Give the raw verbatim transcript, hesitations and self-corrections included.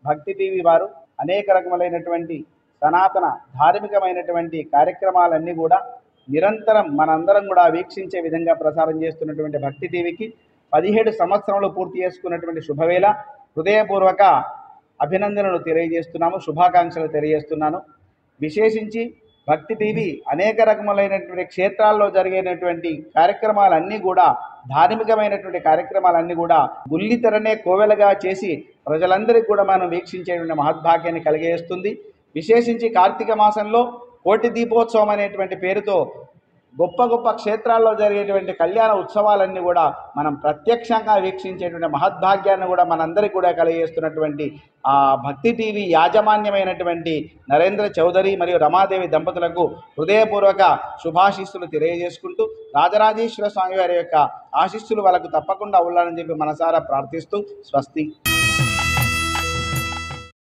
భక్తి టీవీ వారు అనేక రకములైనటువంటి సనాతన ధార్మికమైనటువంటి కార్యక్రమాలన్నీ కూడా నిరంతరం మనందరం కూడా వీక్షించే విధంగా ప్రసారం చేస్తున్నటువంటి భక్తి టీవీకి పదిహేడు సంవత్సరాలు పూర్తి చేసుకున్నటువంటి శుభవేళ హృదయపూర్వక అభినందనలు తెలియజేస్తున్నాము, శుభాకాంక్షలు తెలియజేస్తున్నాను. విశేషించి భక్తి టీవీ అనేక రకములైనటువంటి క్షేత్రాల్లో జరిగేటటువంటి కార్యక్రమాలన్నీ కూడా ధార్మికమైనటువంటి కార్యక్రమాలన్నీ కూడా బుల్లితెరనే కోవెలగా చేసి ప్రజలందరికీ కూడా మనం వీక్షించేటువంటి మహద్భాగ్యాన్ని కలిగజేస్తుంది. విశేషించి కార్తీక మాసంలో కోటి దీపోత్సవం అనేటువంటి పేరుతో గొప్ప గొప్ప క్షేత్రాల్లో జరిగేటువంటి కళ్యాణ ఉత్సవాలన్నీ కూడా మనం ప్రత్యక్షంగా వీక్షించేటువంటి మహద్భాగ్యాన్ని కూడా మనందరికీ కూడా కలిగజేస్తున్నటువంటి ఆ భక్తి టీవీ యాజమాన్యమైనటువంటి నరేంద్ర చౌదరి మరియు రమాదేవి దంపతులకు హృదయపూర్వక శుభాశీస్సులు తెలియజేసుకుంటూ రాజరాజేశ్వర స్వామి వారి యొక్క ఆశీస్సులు వాళ్ళకు తప్పకుండా ఉండాలని చెప్పి మనసారా ప్రార్థిస్తూ స్వస్తి.